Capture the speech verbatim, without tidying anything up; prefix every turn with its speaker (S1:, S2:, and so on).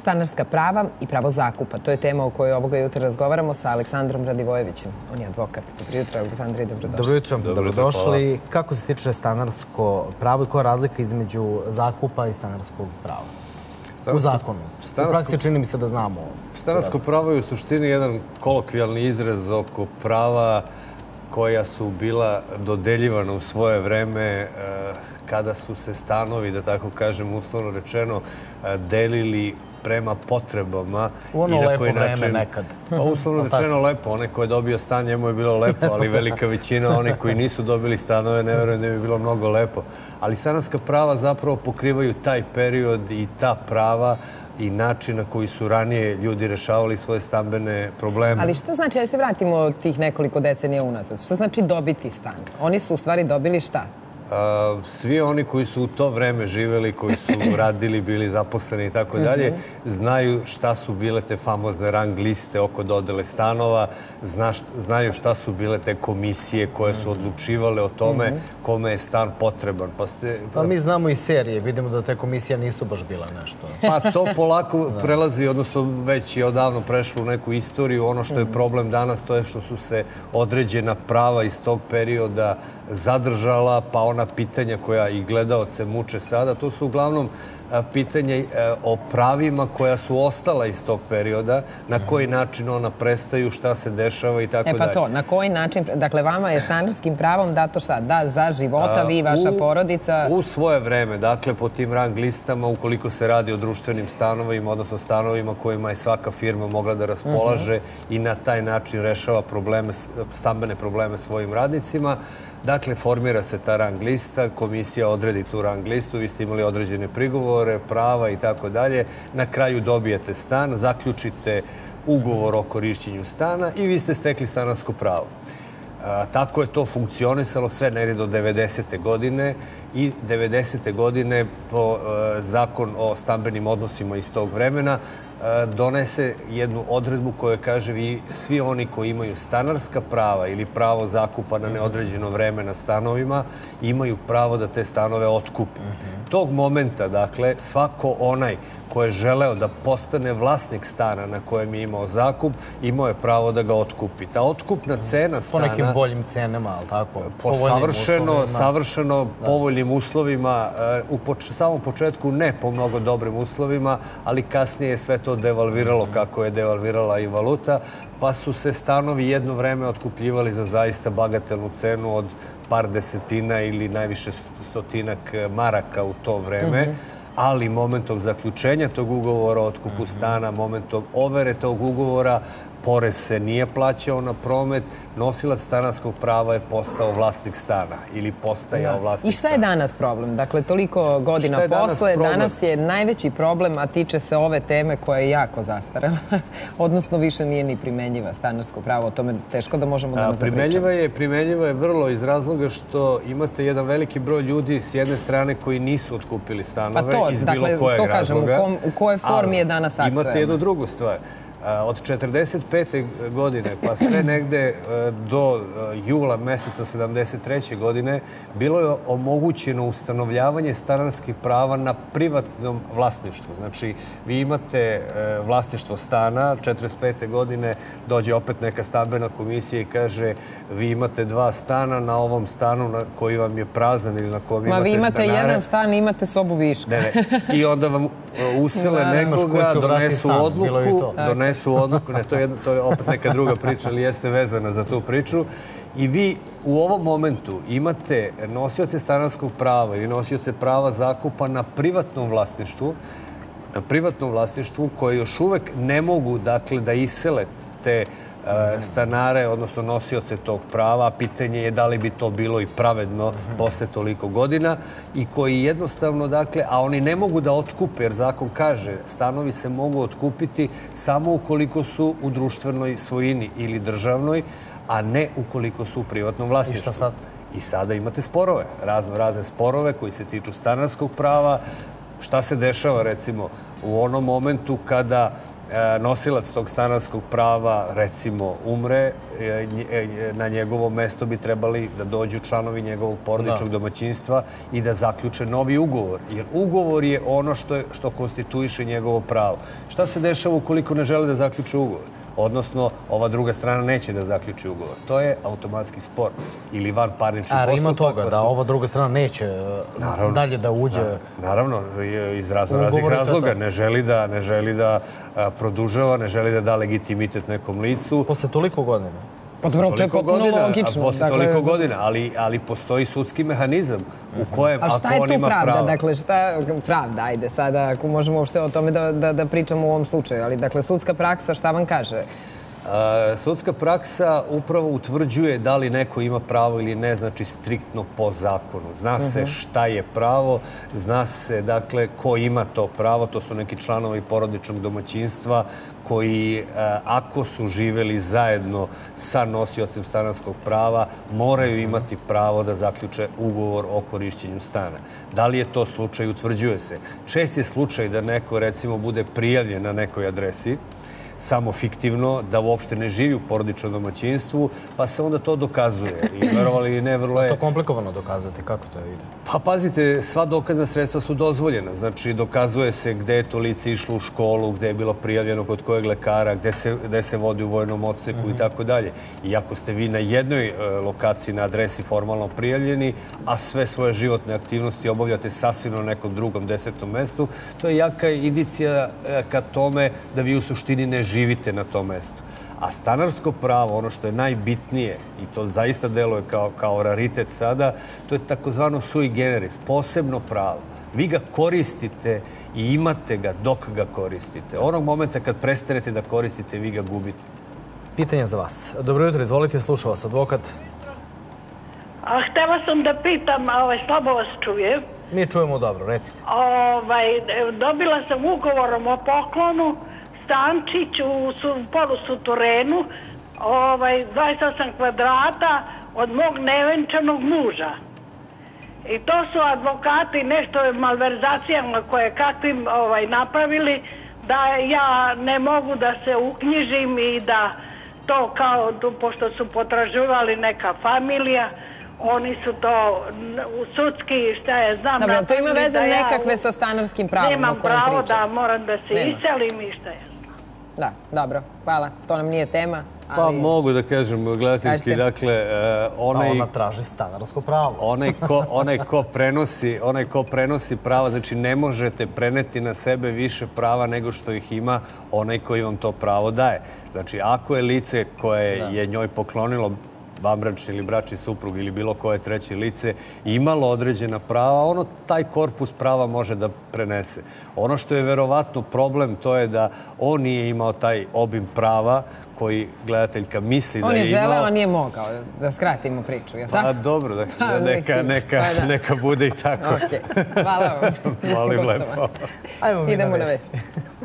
S1: stanarska prava i pravo zakupa. To je tema o kojoj ovoga jutra razgovaramo sa Aleksandrom Radivojevićem. On je advokat. Dobro jutro, Aleksandra, i dobrodošli.
S2: Dobro jutro, dobrodošli. Kako se tiče stanarsko pravo i koja je razlika između zakupa i stanarskog prava? U zakonu. U praksi čini mi se da znamo.
S3: Stanarsko pravo je u suštini jedan kolokvijalni izraz oko prava koja su bila dodeljivana u svoje vreme kada su se stanovi, da tako kažem, uslovno rečeno, delili prema potrebama.
S2: U ono lepo vreme nekad.
S3: Pa uslovno rečeno lepo. Onaj ko je dobio stan, njemu je bilo lepo, ali velika većina onih koji nisu dobili stanove, ne verujem da bi bilo mnogo lepo. Ali stanarska prava zapravo pokrivaju taj period i ta prava i način na koji su ranije ljudi rešavali svoje stambene probleme.
S1: Ali šta znači, da se vratimo tih nekoliko decenija unazad, šta znači dobiti stan? Oni su u stvari dobili šta?
S3: Svi oni koji su u to vreme živeli, koji su radili, bili zaposleni i tako dalje, znaju šta su bile te famozne rang liste oko dodele stanova, znaju šta su bile te komisije koje su odlučivale o tome kome je stan potreban.
S2: Pa mi znamo i serije, vidimo da te komisije nisu baš bila nešto.
S3: Pa to polako prelazi, odnosno već je odavno prešlo u neku istoriju. Ono što je problem danas, to je što su se određena prava iz tog perioda zadržala, pa ona pitanja koja i gledaoce muče sada, to su uglavnom pitanje o pravima koja su ostala iz tog perioda, na koji način ona prestaju, šta se dešava i tako dalje.
S1: E pa to, na koji način, dakle vama je stanarskim pravom dato šta? Da, za života, vi i vaša porodica?
S3: U svoje vreme, dakle po tim rang listama, ukoliko se radi o društvenim stanovima, odnosno stanovima kojima je svaka firma mogla da raspolaže i na taj način rešava stambene probleme svojim radnicima. Dakle, formira se ta rang lista, komisija odredi tu rang listu, vi ste imali određene prigovore, prava i tako dalje. Na kraju dobijete stan, zaključite ugovor o korišćenju stana i vi ste stekli stanarsko pravo. Tako je to funkcionisalo sve negdje do devedesete godine i devedesete godine po zakon o stambenim odnosima iz tog vremena donese jednu odredbu koja kaže vi svi oni koji imaju stanarska prava ili pravo zakupa na neodređeno vreme na stanovima imaju pravo da te stanove otkupe. Tog momenta, dakle, svako onaj ko je želeo da postane vlasnik stana na kojem je imao zakup, imao je pravo da ga otkupi. Ta otkupna cena stana...
S2: Po nekim boljim cenama, ali tako?
S3: Po savršeno povoljnim uslovima. U samom početku ne po mnogo dobrim uslovima, ali kasnije je sve to devalviralo kako je devalvirala i valuta, pa su se stanovi jedno vreme otkupljivali za zaista bagatelnu cenu od par desetina ili najviše stotinak maraka u to vreme. Ali momentom zaključenja tog ugovora o otkupu stana, momentom overe tog ugovora, porez se nije plaćao na promet, nosilac stanarskog prava je postao vlasnik stana ili postajao vlasnik stana.
S1: I šta je danas problem? Dakle, toliko godina posle, danas je najveći problem, a tiče se ove teme koja je jako zastarela, odnosno više nije ni primenjiva stanarsko pravo. O tome teško da možemo danas da pričamo.
S3: Primenjiva je vrlo iz razloga što imate jedan veliki broj ljudi s jedne strane koji nisu otkupili stanove iz bilo kojeg razloga.
S1: To kažem, u kojoj formi je danas aktuelno?
S3: Imate jednu drugu stvar. Od četrdeset pete godine pa sve negde do jula meseca sedamdeset treće godine bilo je omogućeno ustanovljavanje stanarskih prava na privatnom vlasništvu. Znači, vi imate vlasništvo stana, četrdeset pete godine dođe opet neka stambena komisija i kaže vi imate dva stana na ovom stanu koji vam je prazan ili na kojem imate stanare.
S1: Ma vi imate jedan stan i imate sobu viška.
S3: I onda vam usele nekoga, donesu odluku, donesu odluku, ne, to je opet neka druga priča, ali jeste vezana za tu priču. I vi u ovom momentu imate nosioce stanarskog prava ili nosioce prava zakupa na privatnom vlasništvu, na privatnom vlasništvu koje još uvek ne mogu, dakle, da isele te stanare, odnosno nosioce tog prava. Pitanje je da li bi to bilo i pravedno posle toliko godina i koji jednostavno, dakle, a oni ne mogu da otkupe, jer zakon kaže stanovi se mogu otkupiti samo ukoliko su u društvenoj svojini ili državnoj, a ne ukoliko su u privatnom vlasništvu.
S2: I šta sad?
S3: I sada imate sporove, razno razne sporove koji se tiču stanarskog prava. Šta se dešava, recimo, u onom momentu kada nosilac tog stanarskog prava, recimo, umre, na njegovo mesto bi trebali da dođu članovi njegovog porodičnog domaćinstva i da zaključe novi ugovor. Jer ugovor je ono što konstituiše njegovo pravo. Šta se dešava ukoliko ne žele da zaključe ugovor? Odnosno, ova druga strana neće da zaključi ugovor. To je automatski spor ili vanparnični postupak.
S2: A ima toga da ova druga strana neće dalje da uđe?
S3: Naravno, iz raznih razloga. Ne želi da produžava, ne želi da da legitimitet nekom licu.
S2: Posle toliko godina?
S1: Pa dobro, to je potpuno logično.
S3: Posle toliko godina, ali postoji sudski mehanizam u kojem, ako on ima pravo...
S1: A šta je tu pravda? Dakle, šta... Pravda, ajde, sada, ako možemo uopšte o tome da pričamo u ovom slučaju. Ali, dakle, sudska praksa, šta vam kaže?
S3: Sudska praksa upravo utvrđuje da li neko ima pravo ili ne, znači striktno po zakonu. Zna se šta je pravo, zna se, dakle, ko ima to pravo. To su neki članovi porodičnog domaćinstva koji, ako su živeli zajedno sa nosiocem stanarskog prava, moraju imati pravo da zaključe ugovor o korišćenju stana. Da li je to slučaj, utvrđuje se. Čest je slučaj da neko, recimo, bude prijavljen na nekoj adresi, samo fiktivno, da uopšte ne živi u porodičnom domaćinstvu, pa se onda to dokazuje. I verovali ili ne, vrlo je...
S2: To je komplikovano dokazati, kako to ide?
S3: Pa pazite, sva dokazna sredstva su dozvoljena. Znači, dokazuje se gde je to lice išlo u školu, gde je bilo prijavljeno kod kojeg lekara, gde se vodi u vojnom odseku i tako dalje. I ako ste vi na jednoj lokaciji, na adresi formalno prijavljeni, a sve svoje životne aktivnosti obavljate sasvim na nekom drugom desetom mestu, to je jaka indicija ka tome da vi u suštini ne živite na tom mestu. A stanarsko pravo, ono što je najbitnije, i to zaista deluje kao raritet sada, to je takozvano sui generis, posebno pravo. Vi ga koristite i imate ga dok ga koristite. Onog momenta kad prestanete da koristite, vi ga gubite.
S2: Pitanje za vas. Dobro jutro, izvolite, sluša vas advokat.
S4: Htela sam da pitam, slabo vas čujem.
S2: Mi čujemo dobro, recite.
S4: Dobila sam ugovorom o poklonu stančić u polusutorenu, dvadeset osam kvadrata od mog nevenčanog muža. I to su advokati nešto malverzacijama koje kakvim napravili, da ja ne mogu da se uknjižim i da to kao, pošto su potraživali neka familija, oni su to u sudski, šta je, znam...
S1: Dobro, to ima veze nekakve sa stanarskim pravom o kojem pričam.
S4: Nemam pravo da moram da se iselim i šta je.
S1: Da, dobro, hvala. To nam nije tema.
S3: Pa mogu da kažem, gledateljski, dakle...
S2: Ona traži stanarsko pravo.
S3: Onaj ko prenosi prava, znači ne možete preneti na sebe više prava nego što ih ima onaj koji vam to pravo daje. Znači, ako je lice koje je njoj poklonilo vanbračni ili bračni suprug ili bilo koje treće lice imalo određena prava, ono taj korpus prava može da prenese. Ono što je verovatno problem, to je da on nije imao taj obim prava koji gledateljka misli da je imao.
S1: On je želeo, a nije mogao. Da skratimo priču, je tako?
S3: Pa dobro, neka bude i tako.
S1: Hvala vam.
S3: Molim lepo.
S1: Idemo na vesti.